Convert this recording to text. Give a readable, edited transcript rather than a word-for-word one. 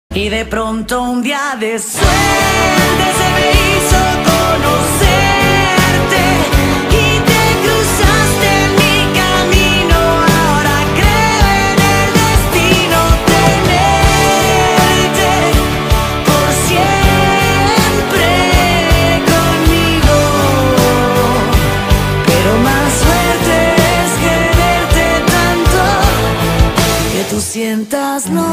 Y de pronto un día de suerte se me hizo conocerte y te cruzaste en mi camino. Ahora creo en el destino, tenerte por siempre conmigo. Pero más suerte es quererte tanto que tú sientas no.